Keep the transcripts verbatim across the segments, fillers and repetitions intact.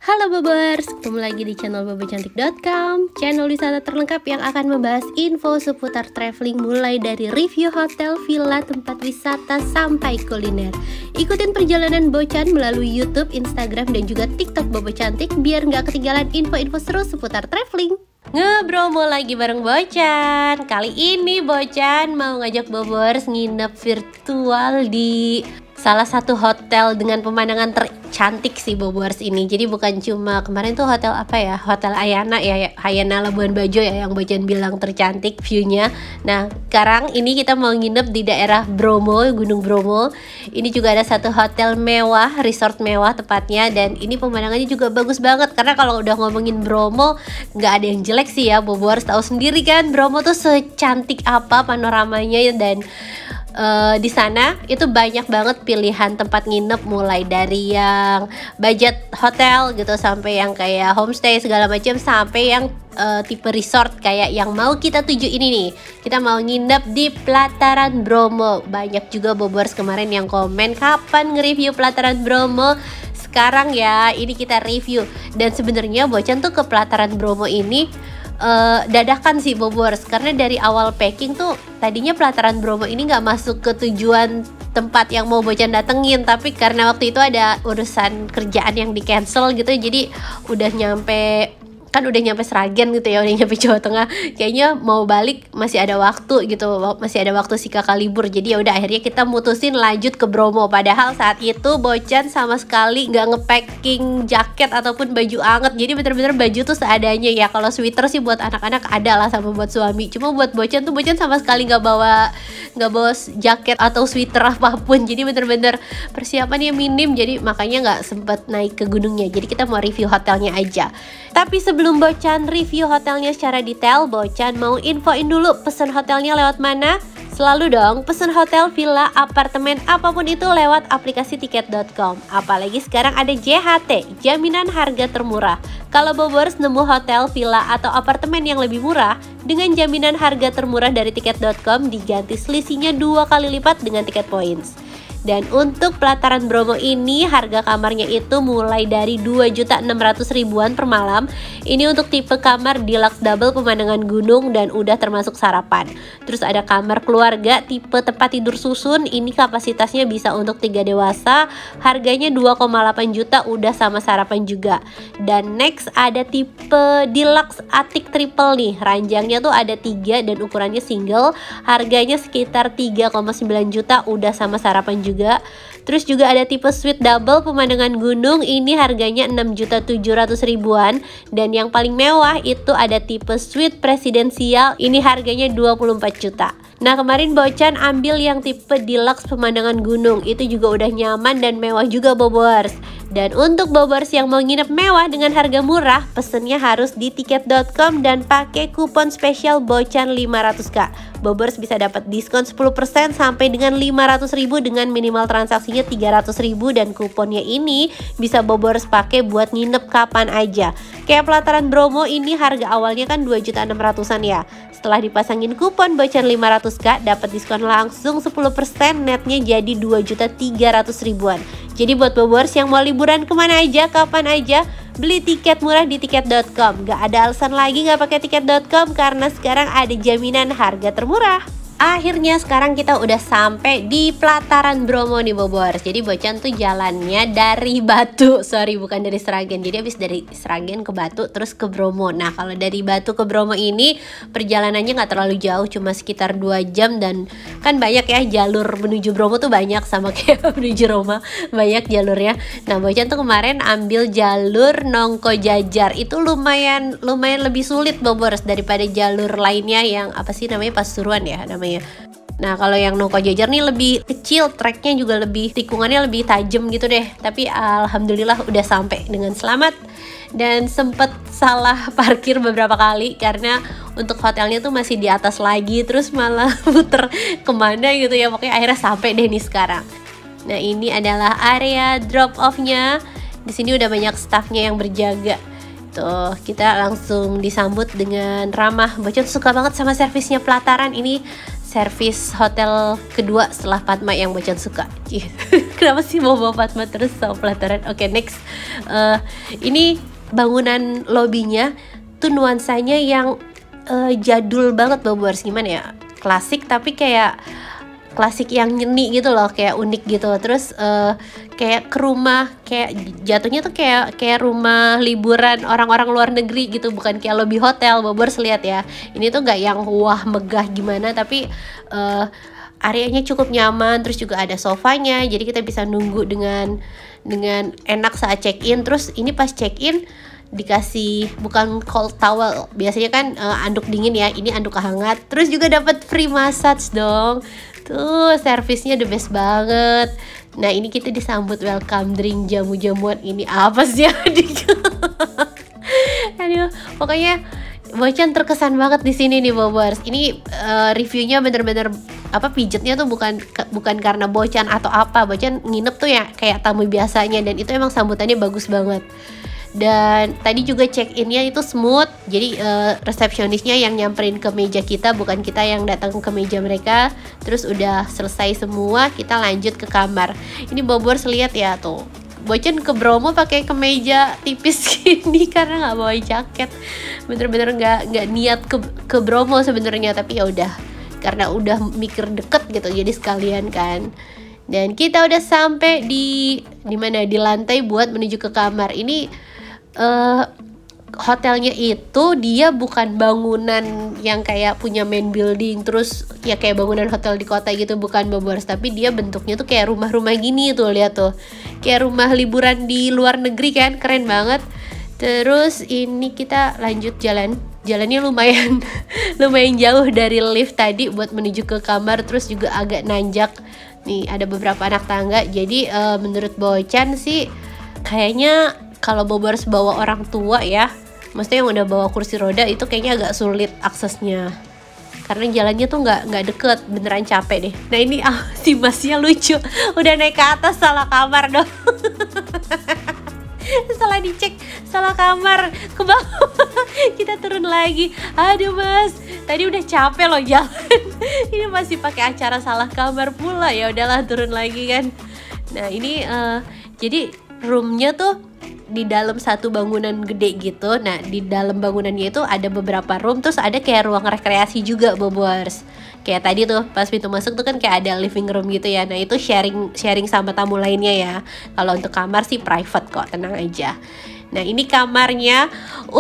Halo Bobers, ketemu lagi di channel bobocantik dot com, channel wisata terlengkap yang akan membahas info seputar traveling mulai dari review hotel, villa, tempat wisata, sampai kuliner. Ikutin perjalanan Bocan melalui YouTube, Instagram, dan juga TikTok Bobo Cantik biar nggak ketinggalan info-info seru seputar traveling. Ngebromo lagi bareng Bocan. Kali ini Bocan mau ngajak Bobers nginep virtual di salah satu hotel dengan pemandangan tercantik sih Bobers ini. Jadi bukan cuma kemarin tuh hotel apa ya, Hotel Ayana ya, Ayana Labuan Bajo ya, yang Bocan bilang tercantik view-nya. Nah sekarang ini kita mau nginep di daerah Bromo, Gunung Bromo. Ini juga ada satu hotel mewah, resort mewah tepatnya. Dan ini pemandangannya juga bagus banget, karena kalau udah ngomongin Bromo nggak ada yang jelek sih ya. Bobers tahu sendiri kan Bromo tuh secantik apa panoramanya. Dan Uh, di sana itu banyak banget pilihan tempat nginep, mulai dari yang budget hotel gitu sampai yang kayak homestay segala macam, sampai yang uh, tipe resort kayak yang mau kita tuju ini nih. Kita mau nginep di Pelataran Bromo. Banyak juga Bobers kemarin yang komen kapan nge-review Pelataran Bromo. Sekarang ya ini kita review. Dan sebenarnya Bocan tuh ke Pelataran Bromo ini Uh, dadakan sih Bobers, karena dari awal packing tuh tadinya Pelataran Bromo ini nggak masuk ke tujuan tempat yang mau Bocan datengin, tapi karena waktu itu ada urusan kerjaan yang di cancel gitu, jadi udah nyampe kan udah nyampe Sragen gitu ya, udah nyampe Jawa Tengah, kayaknya mau balik masih ada waktu gitu, masih ada waktu si kakak libur. Jadi ya udah akhirnya kita mutusin lanjut ke Bromo. Padahal saat itu Bocan sama sekali nggak ngepacking jaket ataupun baju anget, jadi bener-bener baju tuh seadanya ya. Kalau sweater sih buat anak-anak ada lah sama buat suami, cuma buat Bocan tuh Bocan sama sekali nggak bawa nggak bawa jaket atau sweater apapun, jadi bener-bener persiapannya minim, jadi makanya nggak sempet naik ke gunungnya. Jadi kita mau review hotelnya aja. Tapi sebelum Bocan review hotelnya secara detail, Bocan mau infoin dulu pesen hotelnya lewat mana. Selalu dong pesen hotel, villa, apartemen, apapun itu lewat aplikasi tiket dot com. Apalagi sekarang ada J H T, jaminan harga termurah. Kalau Bobers nemu hotel, villa, atau apartemen yang lebih murah dengan jaminan harga termurah dari tiket dot com, diganti selisihnya dua kali lipat dengan tiket points. Dan untuk Pelataran Bromo ini harga kamarnya itu mulai dari dua juta enam ratus ribuan per malam. Ini untuk tipe kamar deluxe double pemandangan gunung dan udah termasuk sarapan. Terus ada kamar keluarga tipe tempat tidur susun, ini kapasitasnya bisa untuk tiga dewasa. Harganya dua koma delapan juta udah sama sarapan juga. Dan next ada tipe deluxe attic triple nih. Ranjangnya tuh ada tiga dan ukurannya single. Harganya sekitar tiga koma sembilan juta udah sama sarapan juga. juga. Terus juga ada tipe suite double pemandangan gunung, ini harganya enam juta tujuh ratus ribuan. Dan yang paling mewah itu ada tipe suite presidensial, ini harganya dua puluh empat juta. Nah kemarin Bocan ambil yang tipe deluxe pemandangan gunung, itu juga udah nyaman dan mewah juga Bobers. Dan untuk Bobers yang mau nginep mewah dengan harga murah, pesennya harus di tiket dot com dan pakai kupon spesial Bocan lima ratus k. Bobers bisa dapat diskon sepuluh persen sampai dengan lima ratus ribu dengan minimal transaksinya tiga ratus ribu, dan kuponnya ini bisa Bobers pakai buat nginep kapan aja. Kayak Pelataran Bromo ini harga awalnya kan dua juta enam ratusan ya. Setelah dipasangin kupon Bocan lima ratus k dapat diskon langsung sepuluh persen, netnya jadi dua juta tiga ratus ribuan. Jadi buat Bobers yang mau liburan kemana aja, kapan aja, beli tiket murah di tiket dot com. Gak ada alasan lagi gak pakai tiket dot com, karena sekarang ada jaminan harga termurah. Akhirnya sekarang kita udah sampai di Pelataran Bromo nih Bobers. Jadi Bocan tuh jalannya dari Batu, sorry bukan dari Sragen. Jadi habis dari Sragen ke Batu terus ke Bromo. Nah kalau dari Batu ke Bromo ini perjalanannya nggak terlalu jauh, cuma sekitar dua jam. Dan kan banyak ya jalur menuju Bromo tuh, banyak sama kayak menuju Roma, banyak jalurnya. Nah Bocan tuh kemarin ambil jalur Nongko Jajar, itu lumayan lumayan lebih sulit Bobers daripada jalur lainnya yang apa sih namanya, Pasuruan ya namanya. Nah kalau yang Nongko Jajar nih lebih kecil, treknya juga lebih, tikungannya lebih tajam gitu deh. Tapi alhamdulillah udah sampai dengan selamat. Dan sempet salah parkir beberapa kali karena untuk hotelnya tuh masih di atas lagi, terus malah muter kemana gitu ya. Pokoknya akhirnya sampai deh nih sekarang. Nah ini adalah area drop off-nya. Di sini udah banyak staffnya yang berjaga. Tuh, kita langsung disambut dengan ramah. Bocan suka banget sama servisnya Pelataran ini, servis hotel kedua setelah Padma yang Bocan suka. Kenapa sih mau bawa Padma terus sama pelataran? Oke, okay, next. Uh, ini bangunan lobbynya tuh nuansanya yang uh, jadul banget, Bobors. Gimana ya? Klasik tapi kayak klasik yang nyeni gitu loh, kayak unik gitu. Terus uh, kayak ke rumah, kayak jatuhnya tuh kayak kayak rumah liburan orang-orang luar negeri gitu, bukan kayak lobby hotel. Bobors lihat ya, ini tuh nggak yang wah megah gimana, tapi uh, areanya cukup nyaman. Terus juga ada sofanya, jadi kita bisa nunggu dengan dengan enak saat check in. Terus ini pas check in dikasih bukan cold towel, biasanya kan uh, anduk dingin ya, ini anduk hangat. Terus juga dapat free massage dong. Tuh servisnya the best banget. Nah ini kita disambut welcome drink, jamu-jamuan. Ini apa sih adik? Aduh, pokoknya Bocan terkesan banget di sini nih, Bobors. Ini uh, reviewnya bener-bener apa, pijetnya tuh bukan bukan karena Bocan atau apa. Bocan nginep tuh ya kayak tamu biasanya, dan itu emang sambutannya bagus banget. Dan tadi juga check innya itu smooth, jadi uh, resepsionisnya yang nyamperin ke meja kita, bukan kita yang datang ke meja mereka. Terus udah selesai semua, kita lanjut ke kamar. Ini Bobors lihat ya tuh, Bocan ke Bromo pakai kemeja tipis gini karena nggak bawa jaket. Bener-bener nggak nggak niat ke ke Bromo sebenarnya, tapi ya udah karena udah mikir deket gitu, jadi sekalian kan. Dan kita udah sampai di di mana di lantai buat menuju ke kamar. Ini Uh, hotelnya itu dia bukan bangunan yang kayak punya main building terus ya kayak bangunan hotel di kota gitu, bukan, Bobors. Tapi dia bentuknya tuh kayak rumah-rumah gini tuh, lihat tuh, kayak rumah liburan di luar negeri kan, keren banget. Terus ini kita lanjut jalan, jalannya lumayan lumayan jauh dari lift tadi buat menuju ke kamar. Terus juga agak nanjak nih, ada beberapa anak tangga. Jadi uh, menurut Bocan sih kayaknya kalau Bobors bawa orang tua ya, maksudnya yang udah bawa kursi roda, itu kayaknya agak sulit aksesnya karena jalannya tuh nggak nggak deket, beneran capek deh. Nah ini ah, si masnya lucu, udah naik ke atas salah kamar dong. Salah dicek, salah kamar, ke bawah. Kita turun lagi. Aduh mas, tadi udah capek loh jalan. Ini masih pakai acara salah kamar pula, ya udahlah turun lagi kan. Nah ini uh, jadi roomnya tuh di dalam satu bangunan gede gitu. Nah di dalam bangunannya itu ada beberapa room, terus ada kayak ruang rekreasi juga, Bobors. Kayak tadi tuh pas pintu masuk tuh kan kayak ada living room gitu ya. Nah itu sharing sharing sama tamu lainnya ya. Kalau untuk kamar sih private kok, tenang aja. Nah ini kamarnya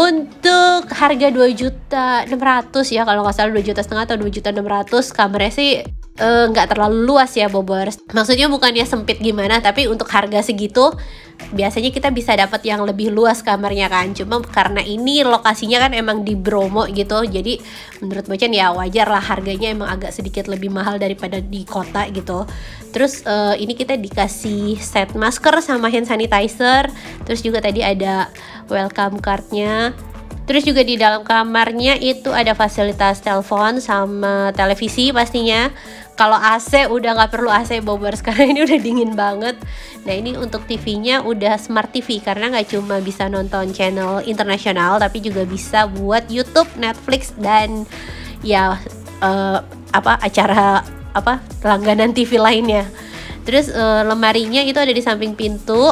untuk harga dua juta enam ratus ya, kalau nggak salah dua juta setengah atau dua juta enam ratus. Kamarnya sih nggak uh, terlalu luas ya, Bobors. Maksudnya bukannya sempit gimana, tapi untuk harga segitu biasanya kita bisa dapat yang lebih luas kamarnya kan. Cuma karena ini lokasinya kan emang di Bromo gitu, jadi menurut Bocan ya wajar lah harganya emang agak sedikit lebih mahal daripada di kota gitu. Terus uh, ini kita dikasih set masker sama hand sanitizer. Terus juga tadi ada welcome cardnya. Terus juga di dalam kamarnya itu ada fasilitas telepon sama televisi pastinya. Kalau A C udah nggak perlu A C, Bobors, karena ini udah dingin banget. Nah ini untuk T V-nya udah smart T V, karena nggak cuma bisa nonton channel internasional, tapi juga bisa buat YouTube, Netflix, dan ya uh, apa acara apa langganan T V lainnya. Terus uh, lemarinya itu ada di samping pintu.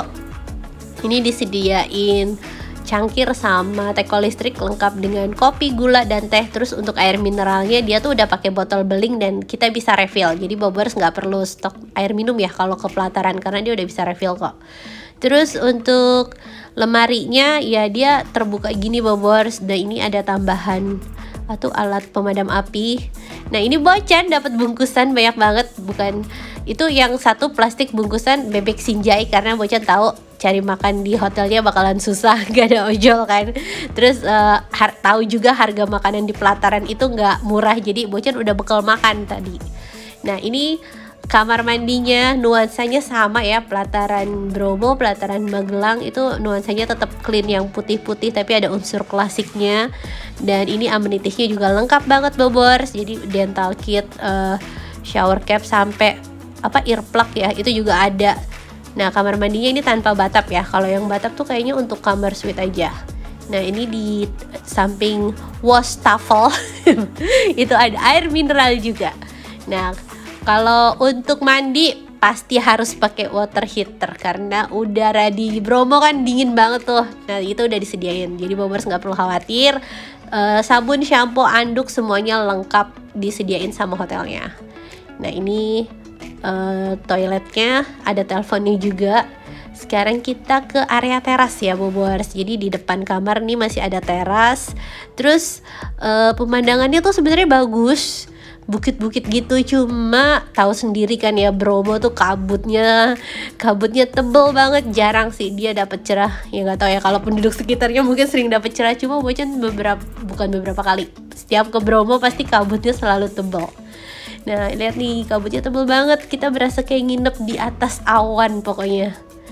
Ini disediain cangkir sama teko listrik lengkap dengan kopi, gula, dan teh. Terus untuk air mineralnya dia tuh udah pakai botol beling dan kita bisa refill. Jadi Bobors nggak perlu stok air minum ya kalau ke pelataran, karena dia udah bisa refill kok. Terus untuk lemarinya ya dia terbuka gini, Bobors. Dan ini ada tambahan atau alat pemadam api. Nah ini Bocan dapat bungkusan banyak banget, bukan itu yang satu plastik bungkusan bebek sinjai, karena Bocan tahu cari makan di hotelnya bakalan susah, gak ada ojol kan. Terus uh, har- tahu juga harga makanan di pelataran itu nggak murah, jadi Bocan udah bekal makan tadi. Nah ini kamar mandinya nuansanya sama ya, pelataran Bromo, pelataran Magelang itu nuansanya tetap clean yang putih-putih, tapi ada unsur klasiknya. Dan ini amenitiesnya juga lengkap banget, Bobors. Jadi dental kit, uh, shower cap, sampai apa earplug ya itu juga ada. Nah kamar mandinya ini tanpa batap ya, kalau yang batap tuh kayaknya untuk kamar suite aja. Nah ini di samping wastafel itu ada air mineral juga. Nah, kalau untuk mandi pasti harus pakai water heater karena udara di Bromo kan dingin banget tuh. Nah, itu udah disediain. Jadi Bobers nggak perlu khawatir. Uh, sabun, shampoo, anduk semuanya lengkap disediain sama hotelnya. Nah, ini uh, toiletnya, ada teleponnya juga. Sekarang kita ke area teras ya Bobers. Jadi di depan kamar nih masih ada teras. Terus uh, pemandangannya tuh sebenarnya bagus, bukit-bukit gitu. Cuma tahu sendiri kan ya, Bromo tuh kabutnya kabutnya tebel banget. Jarang sih dia dapat cerah. Ya nggak tahu ya, kalau penduduk sekitarnya mungkin sering dapat cerah. Cuma Bocan beberapa bukan beberapa kali. Setiap ke Bromo pasti kabutnya selalu tebel. Nah, lihat nih, kabutnya tebel banget. Kita berasa kayak nginep di atas awan pokoknya.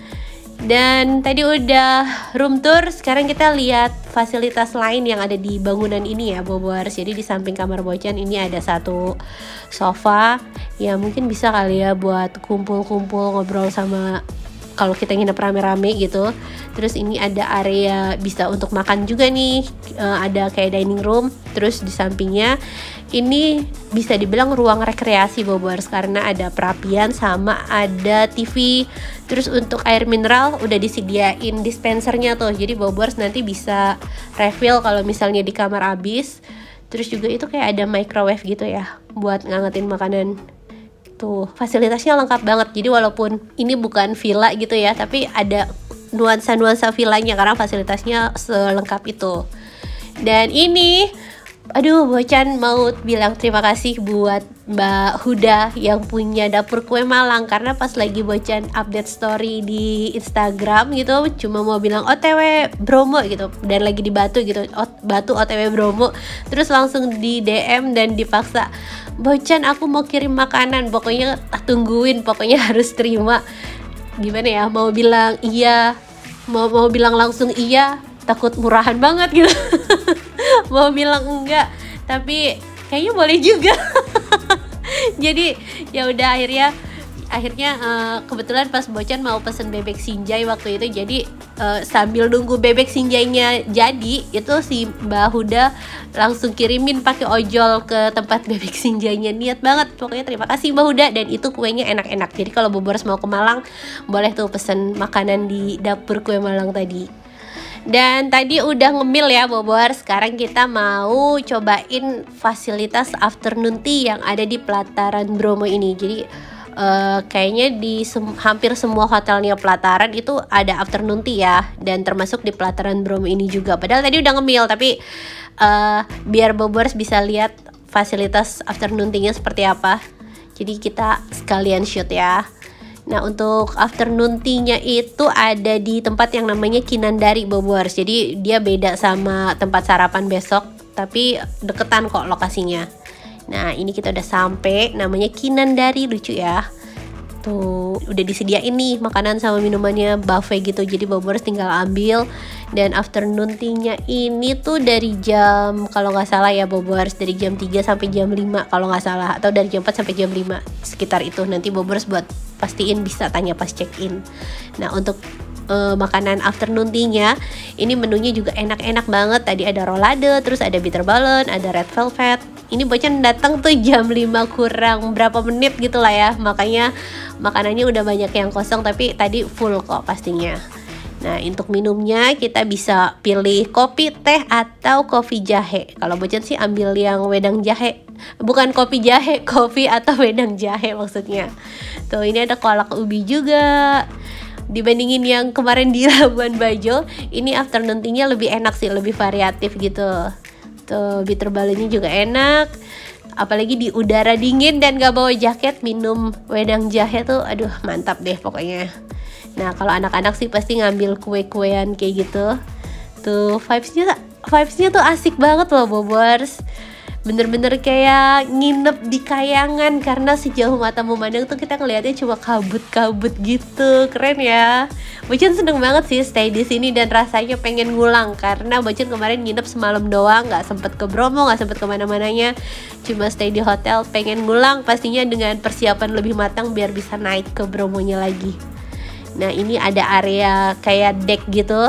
Dan tadi udah room tour, sekarang kita lihat fasilitas lain yang ada di bangunan ini ya Bobers. Jadi di samping kamar Bocan ini ada satu sofa, ya mungkin bisa kali ya buat kumpul-kumpul ngobrol sama kalau kita nginep rame-rame gitu. Terus ini ada area bisa untuk makan juga nih, uh, ada kayak dining room. Terus di sampingnya ini bisa dibilang ruang rekreasi Bobers karena ada perapian sama ada T V. Terus untuk air mineral udah disediain dispensernya tuh. Jadi Bobers nanti bisa refill kalau misalnya di kamar habis. Terus juga itu kayak ada microwave gitu ya buat ngangetin makanan. Tuh, fasilitasnya lengkap banget. Jadi walaupun ini bukan villa gitu ya, tapi ada nuansa-nuansa villanya karena fasilitasnya selengkap itu. Dan ini, aduh, Bocan mau bilang terima kasih buat Mbak Huda yang punya dapur kue Malang. Karena pas lagi Bocan update story di Instagram gitu, cuma mau bilang O T W Bromo gitu, dan lagi di Batu gitu, Batu O T W Bromo. Terus langsung di D M dan dipaksa, Bocan aku mau kirim makanan, pokoknya tungguin, pokoknya harus terima. Gimana ya, mau bilang iya, mau mau bilang langsung iya, takut murahan banget gitu. Mau bilang enggak, tapi kayaknya boleh juga. Jadi ya udah akhirnya akhirnya uh, kebetulan pas Bocan mau pesen bebek sinjai waktu itu, jadi uh, sambil nunggu bebek sinjainya jadi itu si Mbak Huda langsung kirimin pakai ojol ke tempat bebek sinjainya. Niat banget, pokoknya terima kasih Mbak Huda. Dan itu kuenya enak-enak, jadi kalau Bobers mau ke Malang boleh tuh pesen makanan di dapur kue Malang tadi. Dan tadi udah ngemil ya Bobers, sekarang kita mau cobain fasilitas afternoon tea yang ada di pelataran Bromo ini. Jadi uh, kayaknya di sem hampir semua hotelnya pelataran itu ada afternoon tea ya, dan termasuk di pelataran Bromo ini juga. Padahal tadi udah ngemil, tapi uh, biar Bobers bisa lihat fasilitas afternoon tea-nya seperti apa, jadi kita sekalian shoot ya. Nah, untuk afternoon tea-nya itu ada di tempat yang namanya Kinandari Bobers. Jadi dia beda sama tempat sarapan besok, tapi deketan kok lokasinya. Nah, ini kita udah sampai, namanya Kinandari, lucu ya. Tuh, udah disediain nih makanan sama minumannya, buffet gitu. Jadi Bobers tinggal ambil. Dan afternoon tea-nya ini tuh dari jam, kalau nggak salah ya Bobers, dari jam tiga sampai jam lima kalau nggak salah, atau dari jam empat sampai jam lima, sekitar itu. Nanti Bobers buat pastiin bisa tanya pas check-in. Nah, untuk uh, makanan afternoon tea-nya ini menunya juga enak-enak banget. Tadi ada rolade, terus ada bitter balloon, ada red velvet. Ini Bocan datang tuh jam lima kurang berapa menit gitu lah ya, makanya makanannya udah banyak yang kosong, tapi tadi full kok pastinya. Nah, untuk minumnya kita bisa pilih kopi, teh, atau kopi jahe. Kalau Bocan sih ambil yang wedang jahe. Bukan kopi jahe, kopi atau wedang jahe maksudnya. Tuh, ini ada kolak ubi juga. Dibandingin yang kemarin di Labuan Bajo, ini afternoon tea-nya lebih enak sih, lebih variatif gitu. Tuh, bitter balloon-nya juga enak. Apalagi di udara dingin dan gak bawa jaket, minum wedang jahe tuh aduh mantap deh pokoknya. Nah, kalau anak-anak sih pasti ngambil kue-kuean kayak gitu. Tuh, vibes-nya vibes-nya tuh asik banget loh Bobers. Bener-bener kayak nginep di kayangan, karena sejauh mata memandang tuh kita ngeliatnya cuma kabut-kabut gitu. Keren ya. Bocan seneng banget sih stay di sini dan rasanya pengen ngulang, karena Bocan kemarin nginep semalam doang, nggak sempet ke Bromo, nggak sempet kemana-mananya, cuma stay di hotel. Pengen ngulang pastinya dengan persiapan lebih matang biar bisa naik ke Bromonya lagi. Nah, ini ada area kayak deck gitu.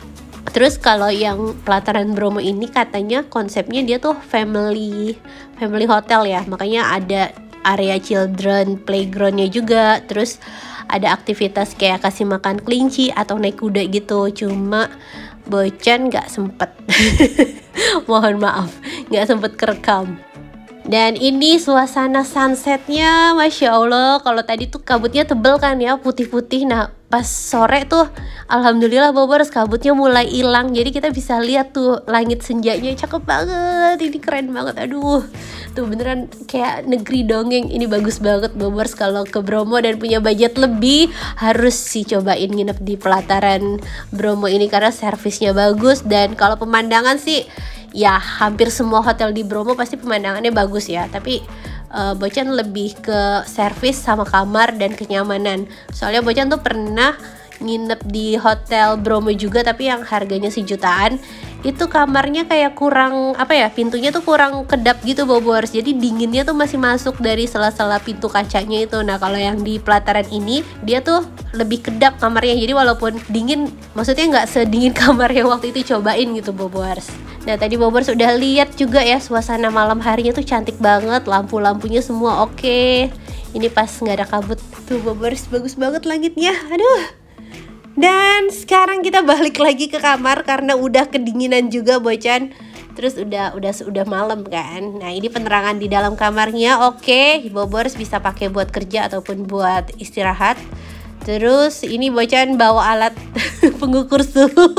Terus kalau yang pelataran Bromo ini katanya konsepnya dia tuh family family hotel ya, makanya ada area children playgroundnya juga. Terus ada aktivitas kayak kasih makan kelinci atau naik kuda gitu. Cuma Bocan nggak sempet. Mohon maaf, nggak sempet kerekam. Dan ini suasana sunsetnya, Masya Allah. Kalau tadi tuh kabutnya tebel kan ya, putih-putih. Nah pas sore tuh alhamdulillah Bobors kabutnya mulai hilang. Jadi kita bisa lihat tuh langit senjanya, cakep banget. Ini keren banget, aduh. Tuh beneran kayak negeri dongeng. Ini bagus banget Bobors. Kalau ke Bromo dan punya budget lebih, harus sih cobain nginep di pelataran Bromo ini karena servisnya bagus. Dan kalau pemandangan sih ya hampir semua hotel di Bromo pasti pemandangannya bagus ya. Tapi uh, Bocan lebih ke servis sama kamar dan kenyamanan. Soalnya Bocan tuh pernah nginep di hotel Bromo juga, tapi yang harganya sejutaan. Itu kamarnya kayak kurang apa ya, pintunya tuh kurang kedap gitu Bobors. Jadi dinginnya tuh masih masuk dari sela-sela pintu kacanya itu. Nah kalau yang di pelataran ini dia tuh lebih kedap kamarnya. Jadi walaupun dingin, maksudnya nggak sedingin kamar yang waktu itu cobain gitu Bobors. Nah tadi Bobors udah lihat juga ya suasana malam harinya tuh cantik banget. Lampu-lampunya semua oke. Ini pas nggak ada kabut tuh Bobors, bagus banget langitnya. Aduh. Dan sekarang kita balik lagi ke kamar karena udah kedinginan juga Bocan. Terus udah udah udah malam kan. Nah ini penerangan di dalam kamarnya oke. Bobors bisa pakai buat kerja ataupun buat istirahat. Terus ini Bocan bawa alat pengukur suhu.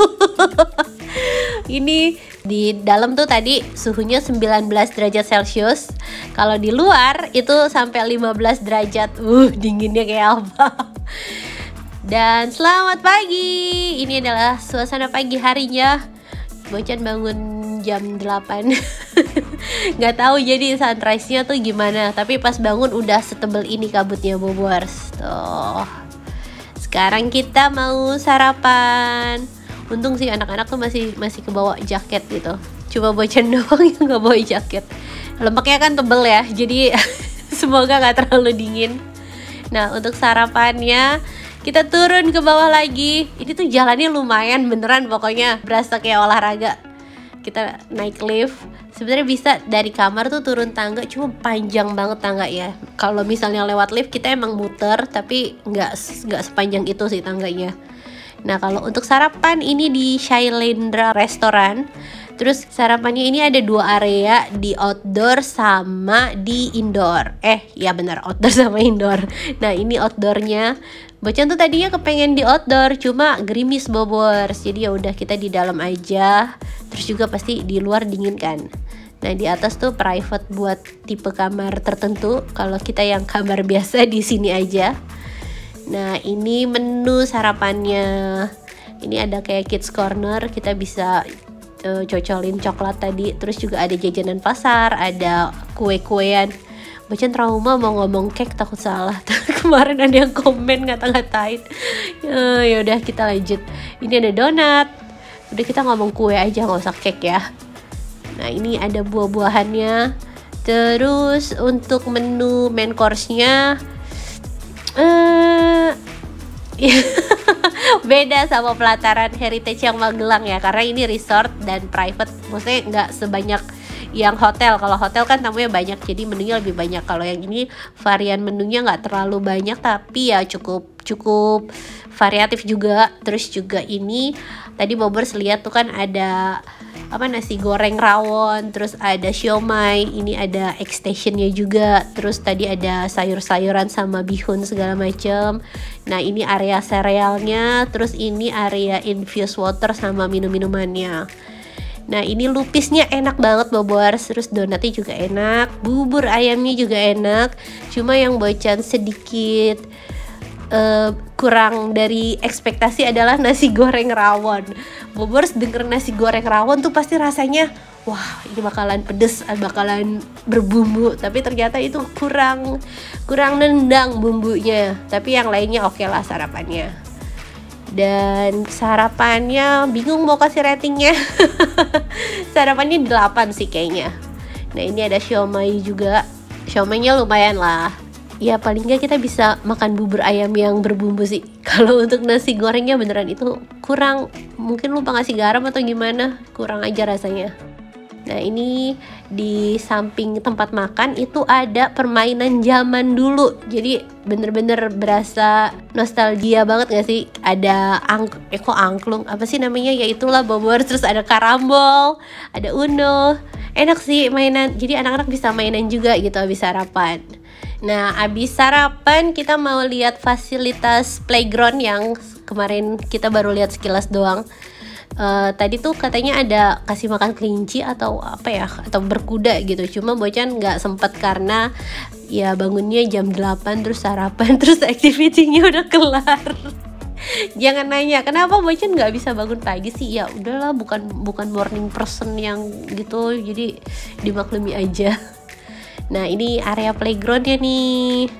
Ini di dalam tuh tadi suhunya sembilan belas derajat Celcius. Kalau di luar itu sampai lima belas derajat. Uh, dinginnya kayak apa? Dan selamat pagi. Ini adalah suasana pagi harinya. Bocan bangun jam delapan. Nggak tahu jadi sunrise-nya tuh gimana. Tapi pas bangun udah setebel ini kabutnya Bobors. Tuh. Sekarang kita mau sarapan. Untung sih anak-anak tuh masih masih kebawa jaket gitu. Cuma Bocan doang yang nggak bawa jaket. Lemaknya kan tebel ya. Jadi semoga nggak terlalu dingin. Nah untuk sarapannya kita turun ke bawah lagi. Ini tuh jalannya lumayan beneran, pokoknya berasa kayak olahraga. Kita naik lift. Sebenarnya bisa dari kamar tuh turun tangga, cuma panjang banget tangga ya. Kalau misalnya lewat lift kita emang muter, tapi nggak nggak sepanjang itu sih tangganya. Nah kalau untuk sarapan ini di Shailendra Restoran. Terus sarapannya ini ada dua area, di outdoor sama di indoor. Eh ya benar, outdoor sama indoor. Nah ini outdoornya. Bocan tuh tadinya kepengen di outdoor, cuma gerimis Bobors. Jadi ya udah kita di dalam aja. Terus juga pasti di luar dingin kan. Nah di atas tuh private buat tipe kamar tertentu. Kalau kita yang kamar biasa di sini aja. Nah ini menu sarapannya. Ini ada kayak kids corner, kita bisa uh, cocolin coklat tadi. Terus juga ada jajanan pasar, ada kue-kuean. Bocan trauma mau ngomong cake, takut salah. Kemarin ada yang komen ngata-ngatain. Ya, yaudah kita lanjut. Ini ada donat. Udah kita ngomong kue aja, nggak usah cake ya. Nah ini ada buah-buahannya. Terus untuk menu main course-nya uh, beda sama pelataran Heritage yang Magelang ya, karena ini resort dan private. Maksudnya nggak sebanyak yang hotel. Kalau hotel kan tamunya banyak, jadi menunya lebih banyak. Kalau yang ini varian menunya nggak terlalu banyak, tapi ya cukup cukup variatif juga. Terus juga ini tadi Bobors lihat tuh kan ada apa, nasi goreng rawon, terus ada siomay, ini ada egg stationnya juga. Terus tadi ada sayur-sayuran sama bihun segala macam. Nah ini area serealnya, terus ini area infused water sama minum-minumannya. Nah ini lupisnya enak banget Bobors. Terus donatnya juga enak, bubur ayamnya juga enak. Cuma yang Bocan sedikit uh, kurang dari ekspektasi adalah nasi goreng rawon. Bobors denger nasi goreng rawon tuh pasti rasanya wah ini bakalan pedes, bakalan berbumbu. Tapi ternyata itu kurang kurang nendang bumbunya. Tapi yang lainnya oke lah sarapannya. Dan sarapannya bingung mau kasih ratingnya. Sarapannya delapan sih kayaknya. Nah ini ada siomay juga. Siomaynya lumayan lah. Ya paling nggak kita bisa makan bubur ayam yang berbumbu sih. Kalau untuk nasi gorengnya beneran itu kurang. Mungkin lupa ngasih garam atau gimana, kurang aja rasanya. Nah ini di samping tempat makan itu ada permainan zaman dulu. Jadi bener-bener berasa nostalgia banget gak sih? Ada ang eh kok angklung, apa sih namanya? Ya itulah Bobor. Terus ada karambol, ada uno. Enak sih mainan, jadi anak-anak bisa mainan juga gitu habis sarapan. Nah habis sarapan kita mau lihat fasilitas playground yang kemarin kita baru lihat sekilas doang. Uh, tadi tuh katanya ada kasih makan kelinci atau apa ya, atau berkuda gitu. Cuma Bocan nggak sempet karena ya bangunnya jam delapan, terus sarapan, terus activity-nya udah kelar. Jangan nanya kenapa Bocan nggak bisa bangun pagi sih. Ya udahlah, bukan bukan morning person yang gitu, jadi dimaklumi aja. Nah ini area playgroundnya nih.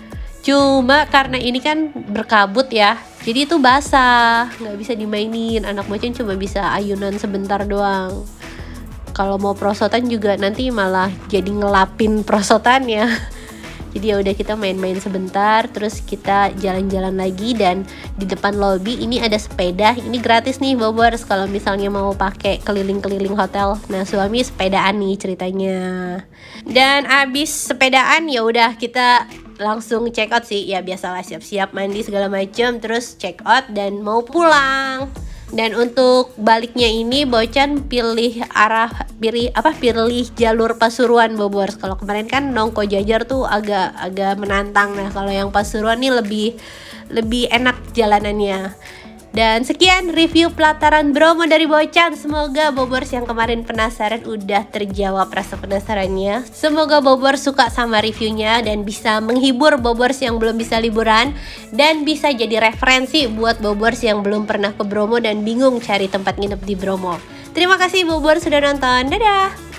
Cuma karena ini kan berkabut ya, jadi itu basah, nggak bisa dimainin. Anak Bocan cuma bisa ayunan sebentar doang. Kalau mau prosotan juga nanti malah jadi ngelapin prosotannya. Jadi ya udah, kita main-main sebentar, terus kita jalan-jalan lagi. Dan di depan lobi ini ada sepeda, ini gratis nih Bobors kalau misalnya mau pakai keliling-keliling hotel. Nah suami sepedaan nih ceritanya. Dan abis sepedaan ya udah kita langsung check out sih, ya biasalah siap-siap mandi segala macam, terus check out dan mau pulang. Dan untuk baliknya ini Bocan pilih arah pilih apa pilih jalur Pasuruan Bobors. Kalau kemarin kan Nongko Jajar tuh agak agak menantang. Nah kalau yang Pasuruan nih lebih lebih enak jalanannya. Dan sekian review pelataran Bromo dari Bocan. Semoga Bobors yang kemarin penasaran udah terjawab rasa penasarannya. Semoga Bobors suka sama reviewnya dan bisa menghibur Bobors yang belum bisa liburan, dan bisa jadi referensi buat Bobors yang belum pernah ke Bromo dan bingung cari tempat nginep di Bromo. Terima kasih Bobors sudah nonton. Dadah!